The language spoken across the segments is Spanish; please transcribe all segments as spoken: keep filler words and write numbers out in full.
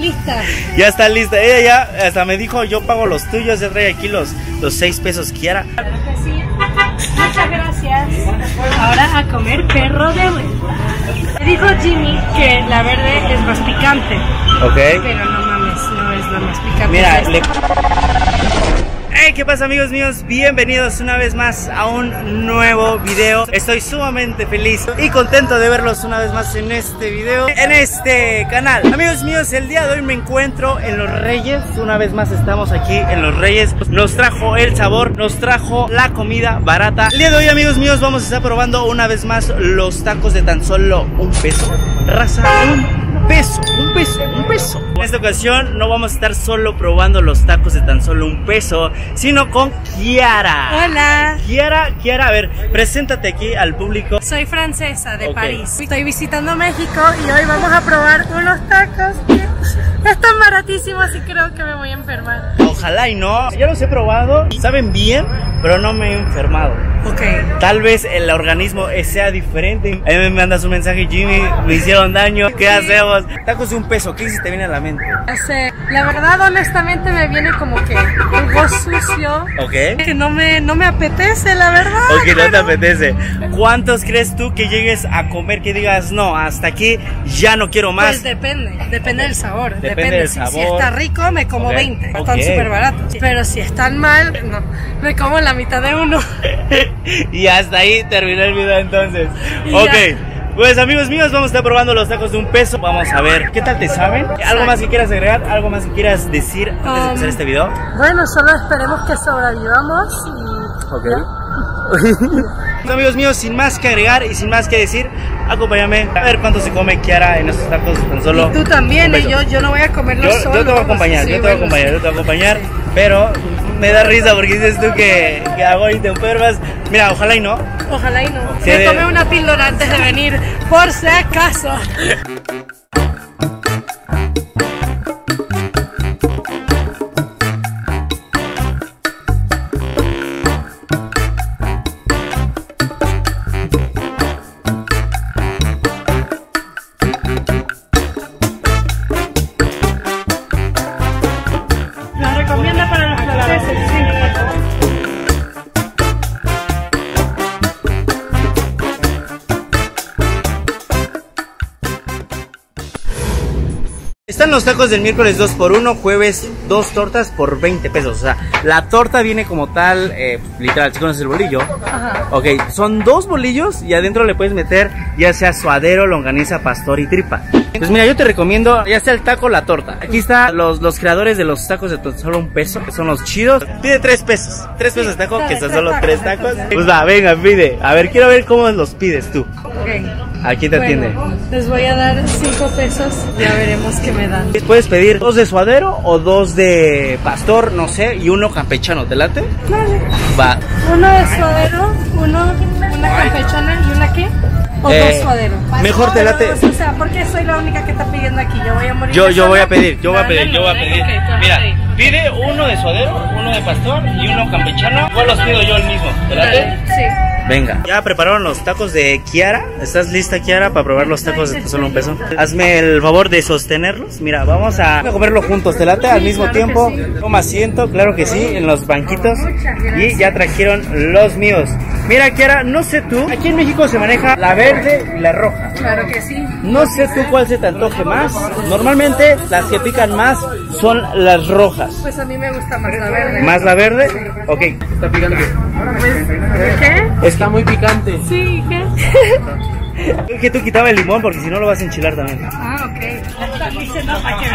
Lista. Ya está lista. Ella ya hasta me dijo, yo pago los tuyos. Ya trae aquí los, los seis pesos, Kiara. Sí. Muchas gracias. Ahora a comer perro de vuelta. Me dijo Jimmy que la verde es más picante. Ok. Pero no mames, no es la más picante. Mira, le... Hey, ¿qué pasa, amigos míos? Bienvenidos una vez más a un nuevo video. Estoy sumamente feliz y contento de verlos una vez más en este video, en este canal. Amigos míos, el día de hoy me encuentro en Los Reyes. Una vez más estamos aquí en Los Reyes. Nos trajo el sabor, nos trajo la comida barata. El día de hoy, amigos míos, vamos a estar probando una vez más los tacos de tan solo un peso. Raza, un peso, un peso, un peso. En esta ocasión no vamos a estar solo probando los tacos de tan solo un peso, sino con Kiara. Hola. Kiara, Kiara, a ver, preséntate aquí al público. Soy francesa de Okay. París. Estoy visitando México y hoy vamos a probar unos tacos que están baratísimos y creo que me voy a enfermar. Ojalá y no. Yo los he probado, saben bien, pero no me he enfermado. Ok. Tal vez el organismo sea diferente. A mí me mandas un mensaje, Jimmy, me hicieron daño, ¿qué hacemos? Tacos de un peso, ¿qué se te viene a la mente? Hace, la verdad, honestamente me viene como que algo sucio. Ok. Que no me, no me apetece, la verdad. Ok, no te pero... apetece. ¿Cuántos crees tú que llegues a comer que digas, no, hasta aquí ya no quiero más? Pues depende, depende Okay. del sabor. Depende Depende, del si, sabor. si está rico me como Okay. veinte, están Okay. súper baratos. Pero si están mal, no, me como la mitad de uno. Y hasta ahí terminó el video entonces. Y Ok. ya. Pues amigos míos, vamos a estar probando los tacos de un peso. Vamos a ver qué tal te saben. ¿Algo más que quieras agregar? ¿Algo más que quieras decir antes de Um, empezar este video? Bueno, solo esperemos que sobrevivamos y... Ok. Amigos míos, sin más que agregar y sin más que decir, acompáñame a ver cuánto se come Kiara en estos tacos tan solo. Y tú también, un peso. eh, yo, yo no voy a comerlo Yo, solo. yo te voy a acompañar, Sí, yo te voy a bueno, acompañar, sí. yo te voy a acompañar, pero me da risa porque dices tú que, que hago y te enfermas. Mira, ojalá y no. Ojalá y no. Sí, Me de- tomé una píldora antes de venir, por si acaso. La recomienda para los franceses, sí. Están los tacos del miércoles dos por uno, jueves dos tortas por veinte pesos. O sea, la torta viene como tal, eh, literal, ¿sí conoces el bolillo? Ajá. Ok, son dos bolillos y adentro le puedes meter ya sea suadero, longaniza, pastor y tripa. Pues mira, yo te recomiendo ya sea el taco o la torta. Aquí están los, los creadores de los tacos de tan solo un peso, que son los chidos. Pide tres pesos, tres pesos de taco, que son solo tres tacos. Pues va, venga, pide. A ver, quiero ver cómo los pides tú. Ok. ¿A quién te atiende? Bueno, les voy a dar cinco pesos, ya veremos qué me dan. Puedes pedir dos de suadero o dos de pastor, no sé, y uno campechano, ¿te late? Vale. Va. Uno de suadero, uno, una campechana y una qué? O Eh, dos suadero. mejor te late. O sea, porque soy la única que está pidiendo aquí. Yo voy a morir. Yo, de yo voy a sola. pedir, yo voy a No, pedir, no, yo voy a no, pedir. ok, tú vas a Mira, pedir. pide uno de suadero, uno de pastor y uno campechano. Igual los pido yo el mismo, ¿te late? Dale, sí. Venga. Ya prepararon los tacos de Kiara. ¿Estás lista, Kiara, para probar los tacos de solo un peso? Hazme el favor de sostenerlos. Mira, vamos a comerlo juntos. ¿Te late? Al Sí, mismo claro tiempo. que sí. Toma asiento, claro que sí, en los banquitos. Muchas Y gracias. ya trajeron los míos. Mira, Kiara, no sé tú. Aquí en México se maneja la verde y la roja. Claro que sí. No sé tú cuál se te antoje más. Normalmente las que pican más son las rojas. Pues a mí me gusta más la verde. ¿Más la verde? Ok. Está picante. ¿Qué? Está muy picante. Sí, ¿qué? Es que tú quitaba el limón porque si no lo vas a enchilar también. Ah, ok. Está diciendo para que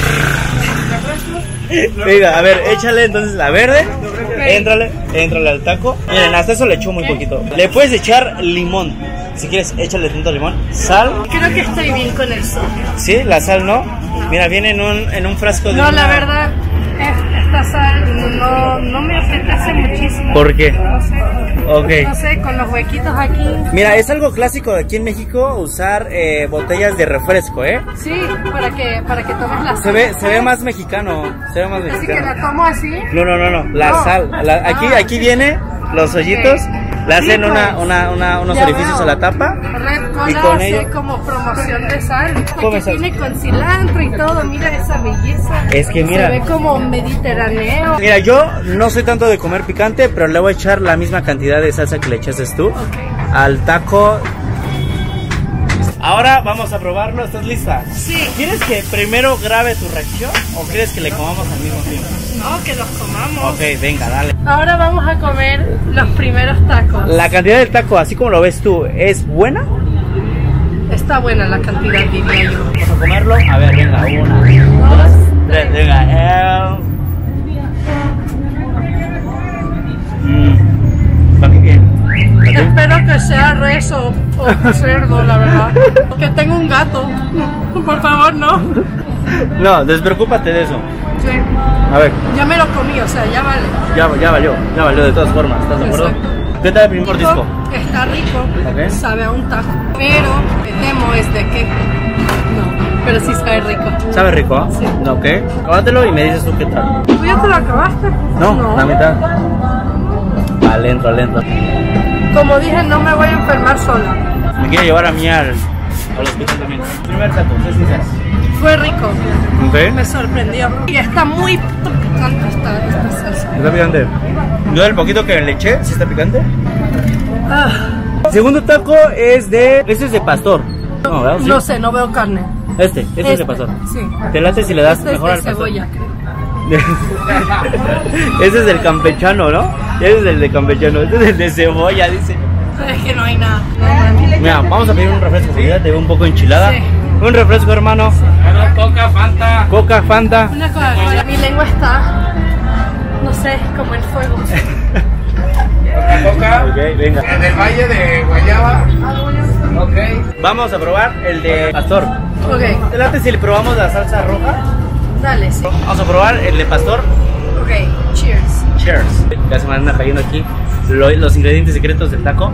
me Venga, a ver, échale entonces la verde. Éntrale, éntrale al taco. Miren, hasta eso le echó muy poquito. Le puedes echar limón. Si quieres, échale tanto limón. Sal. Creo que estoy bien con el sol. Sí, la sal no. Mira, viene en un, en un frasco de No, una- la verdad, es- esta sal no, no me apetece muchísimo. ¿Por qué? No sé. Ok. No sé, con los huequitos aquí. Mira, es algo clásico de aquí en México usar eh, botellas de refresco, ¿eh? Sí, para que, para que tomes la sal. Se ve, se ve más mexicano. Se ve más Así que mexicano. la tomo así. No, no, no, no. La No. sal. La- aquí, Ah, aquí sí. viene los hoyitos. Ok. Le hacen Sí, una, pues. una, una, unos Ya orificios veo. a la tapa. Red Y Cola con hace ello- como promoción de sal. ¿Cómo Que es sal? tiene con cilantro y todo. Mira esa belleza. Es que mira. Se ve como mediterráneo. Mira, yo no soy tanto de comer picante, pero le voy a echar la misma cantidad de salsa que le echaste tú Ok. al taco. Ahora vamos a probarlo, ¿estás lista? Sí. ¿Quieres que primero grabe tu reacción o quieres que le comamos al mismo tiempo? No, que los comamos. Ok, venga, dale. Ahora vamos a comer los primeros tacos. La cantidad del taco, así como lo ves tú, ¿es buena? Está buena la cantidad, diría yo. Vamos a comerlo. A ver, venga, una, dos, tres, venga. Eh. Mm. Va muy bien. Espero que sea res o, o cerdo, la verdad. Que tengo un gato. Por favor, no. No, despreocúpate de eso. Sí. A ver, Ya me lo comí, o sea, ya vale. ya, ya valió, ya valió de todas formas, ¿estás de acuerdo? Exacto. ¿Qué tal el primer disco? Está rico, Ok. sabe a un taco. Pero me temo es de que. No, pero sí sabe rico. ¿Sabe rico? ¿Ah? Sí. Ok, acábatelo y me dices tú qué tal. ¿Tú ya te lo acabaste? No, la mitad. Al lento, al lento. Como dije, no me voy a enfermar sola. Me quiere llevar a mí al, al hospital también. Primer taco, sé sincero. Fue rico, Ok. me sorprendió. Y está muy picante esta, esta salsa. ¿Está picante? Yo el poquito que le eché, ¿sí está picante? Ah, El segundo taco es de... Este es de pastor. No, ¿verdad? ¿Sí? no sé, no veo carne. Este, este, es de pastor. Sí. ¿Te late si le das Este es mejor de al pastor? cebolla, creo. Ese es del campechano, ¿no? Ese es el de campechano. Este es el de cebolla, dice. Es que no hay nada. No, mami. Mira, vamos a pedir un refresco. Si ya te veo un poco enchilada. Sí. Un refresco, hermano. Coca, Fanta. Coca, Fanta. Una Coca-Cola. Mi lengua está, no sé, como el fuego. Coca, Coca. Ok, venga. El del Valle de Guayaba. Ok. Vamos a probar el de pastor. Ok, ¿Te late si le probamos la salsa roja? dale, sí. Vamos a probar el de pastor. Ok, cheers. Cheers. Ya se me anda cayendo aquí lo- los ingredientes secretos del taco.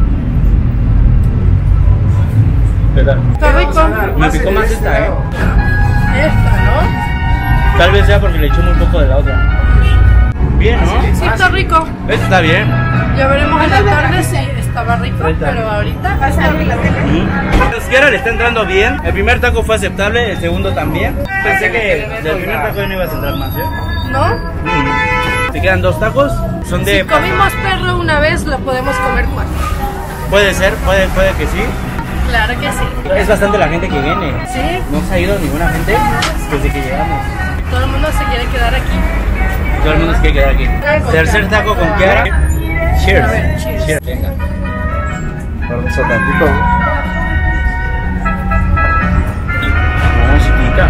¿Qué tal? Está rico. Me picó más esta, ¿eh? Esta, ¿no? Tal vez sea porque le eché muy poco de la otra. Bien, ¿no? Sí, está rico. Este está bien. Ya veremos en la tarde si estaba rico, Ahorita. pero ahorita está rico. La izquierda le está entrando bien. El primer taco fue aceptable, el segundo también. Pensé que del primer taco ya no ibas a entrar más, ¿eh? ¿No? Te quedan dos tacos. Son de... Si comimos perro una vez, lo podemos comer cuatro. Puede ser, puede, puede que sí. Claro que sí. Es bastante la gente que viene. Sí, No se ha ido ninguna gente desde que llegamos. todo el mundo se quiere quedar aquí. Todo el mundo se quiere quedar aquí. Tercer taco con Kiara. Cheers. A ver, cheers. Venga. Vamos a tantito. No, chiquita.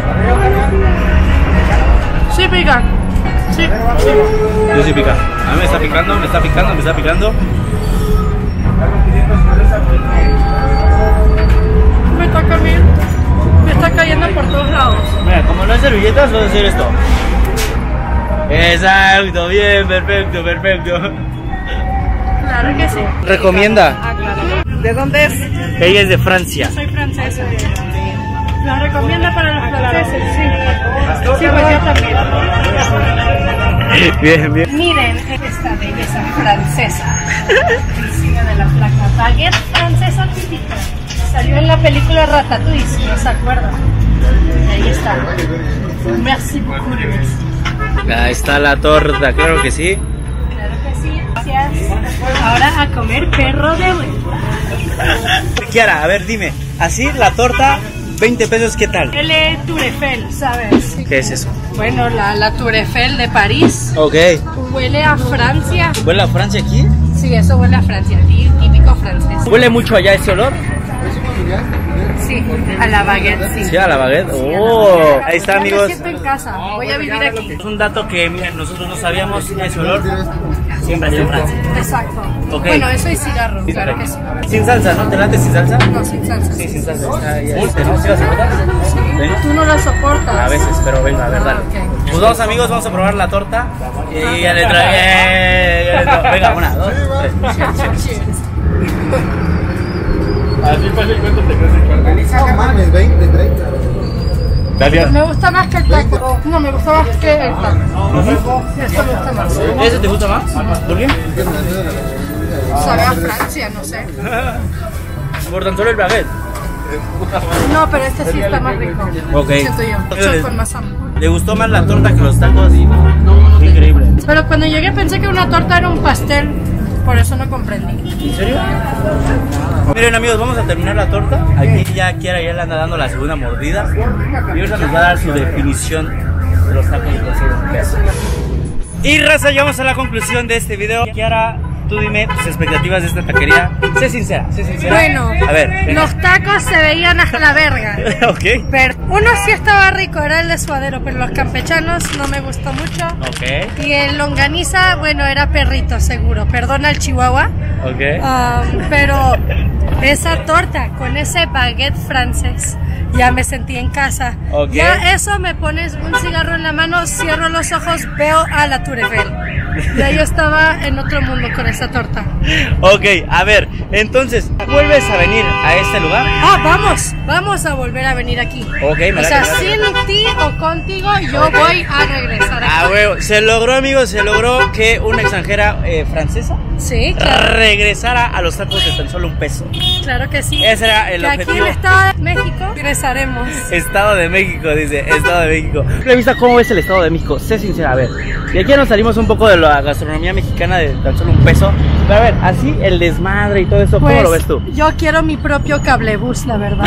Sí, pica. Sí. Yo sí pica. A mí me está picando, me está picando, me está picando. Me está cayendo. Me está cayendo por todos lados. Mira, como no hay servilletas, voy a hacer esto. Exacto, bien, perfecto, perfecto. Claro que sí. Recomienda. Ah, claro. ¿De dónde es? Ella es de Francia. Soy francesa. ¿La recomienda para los franceses? Sí. Sí, pues yo también. Bien, bien. Miren esta belleza francesa. Encima de la placa. Baguette francesa típica. Salió en la película Ratatouille, si no se acuerdan. Ahí está. Merci beaucoup. Ahí está la torta, claro que sí. Claro que sí. Gracias. Ahora a comer perro de vuelta. Kiara, a ver, dime. Así la torta, veinte pesos, ¿qué tal? El eh, Tour Eiffel, ¿sabes? ¿Qué es eso? Bueno, la, la Tour Eiffel de París. Ok. Huele a Francia. ¿Huele a Francia aquí? Sí, eso huele a Francia. tí- Típico francés. ¿Huele mucho allá ese olor? Sí, a la baguette, sí. Sí, a la baguette. Oh, ahí está, Ya amigos. me siento en casa. Voy a vivir aquí. Es un dato que miren, nosotros no sabíamos, ese olor siempre es en Francia. Exacto. Ok. Bueno, eso es cigarro, claro que sí. Sin salsa, ¿no? ¿Te late sin salsa? No, sin salsa. Sí, sin salsa. Está ahí, ahí, ¿no? ¿Sí la soportas? Ven. Tú no la soportas. A veces, pero venga, a ver, dale. Ah, ok. Pues vamos, amigos, vamos a probar la torta. Y ya le trae. Venga, una, dos, tres. Cheers. Así fue el cuento, te crees el cuento. No mames, veinte, treinta. Gracias. Me gusta más que el taco. No, me gusta más que el taco. Esto me gusta más. ¿Ese te gusta más? ¿Por qué? Sabe a Francia, no sé. Por tan solo el baguette. No, pero este sí está más rico. Ok. Siento yo. Hecho con más amor. ¿Le gustó más la torta que los tacos? Increíble. Pero cuando llegué pensé que una torta era un pastel. Por eso no comprendí. ¿En serio? Miren amigos, vamos a terminar la torta. Aquí ya Kiara ya le anda dando la segunda mordida. Y ahorita nos va a dar su definición de los tacos de un peso. Y raza, llegamos a la conclusión de este video. Kiara, tú dime tus expectativas de esta taquería. Sé sincera, sé sincera. Bueno, a ver, venga. Los tacos se veían hasta la verga. Ok. Pero uno sí estaba rico, era el de suadero, pero los campechanos no me gustó mucho. Ok. Y el longaniza, bueno, era perrito seguro. Perdona el chihuahua. Ok. Um, pero esa torta con ese baguette francés, ya me sentí en casa. Ok. Ya eso me pones un cigarro en la mano, cierro los ojos, veo a la Tour Eiffel. Ya yo estaba en otro mundo con esa torta. Ok, a ver, entonces, ¿vuelves a venir a este lugar? Ah, vamos, vamos a volver a venir aquí. Ok, me O la sea, quedas. sin ti o contigo, yo voy a regresar aquí. Ah, huevo, se logró amigos, se logró que una extranjera eh, francesa Sí, claro, regresara a los tacos de tan solo un peso. claro que sí. Ese era el que aquí objetivo. en el Estado de México regresaremos. Estado de México, dice, Estado de México. Revisa cómo es el Estado de México, sé sincera, a ver. Y aquí nos salimos un poco de la gastronomía mexicana de tan solo un peso. Pero a ver, así el desmadre y todo eso, ¿cómo Pues, lo ves tú? Yo quiero mi propio cablebús, la verdad.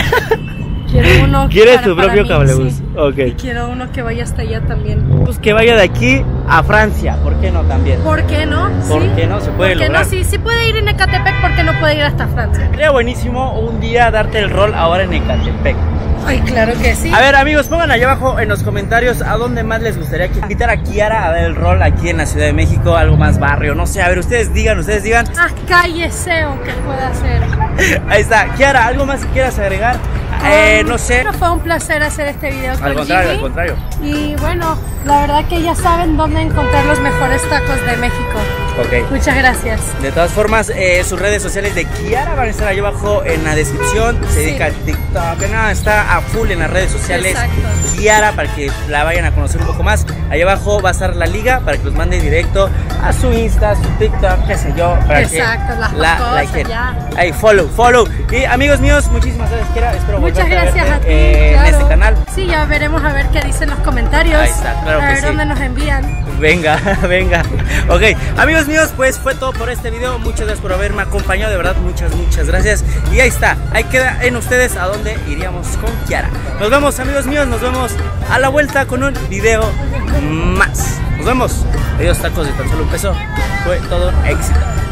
Quiero uno ¿Quieres para- tu para propio mí, cablebús? sí. Ok. Y quiero uno que vaya hasta allá también. Pues que vaya de aquí a Francia, ¿por qué no también? ¿Por qué no? ¿Por ¿Sí? qué no? Se puede ¿Por qué lograr. no? Sí, sí puede ir en Ecatepec, ¿por qué no puede ir hasta Francia? Sería buenísimo un día darte el rol ahora en Ecatepec. Ay, claro que sí. A ver amigos, pongan allá abajo en los comentarios a dónde más les gustaría que- invitar a Kiara a dar el rol aquí en la Ciudad de México, algo más barrio, no sé, a ver, ustedes digan, ustedes digan. Más calle SEO que pueda hacer. Ahí está, Kiara, ¿algo más que quieras agregar? Eh, no sé. Bueno, fue un placer hacer este video con Al contrario, Jimmy. al contrario. Y bueno, la verdad que ya saben dónde encontrar los mejores tacos de México. Ok. Muchas gracias. De todas formas, eh, sus redes sociales de Kiara van a estar ahí abajo en la descripción. Se Sí. dedica al TikTok, no, está a full en las redes sociales. Exacto. Kiara, para que la vayan a conocer un poco más. Ahí abajo va a estar la liga para que los mande directo a su Insta, su TikTok, qué sé yo. Para Exacto, que las la cosas, likeen. ya. Ahí, follow, follow. Y amigos míos, muchísimas gracias, Kiara. Espero Muchas volverte gracias verte, a ti. eh, claro. en este canal. Sí, ya veremos a ver qué dicen los comentarios. Ahí está, claro a que ver sí. dónde nos envían. Venga, venga. Ok, amigos míos, pues fue todo por este video. Muchas gracias por haberme acompañado, de verdad, muchas, muchas gracias. Y ahí está, ahí queda en ustedes a dónde iríamos con Kiara. Nos vemos, amigos míos, nos vemos a la vuelta con un video más. Nos vemos. Adiós, tacos de tan solo un peso. Fue todo éxito.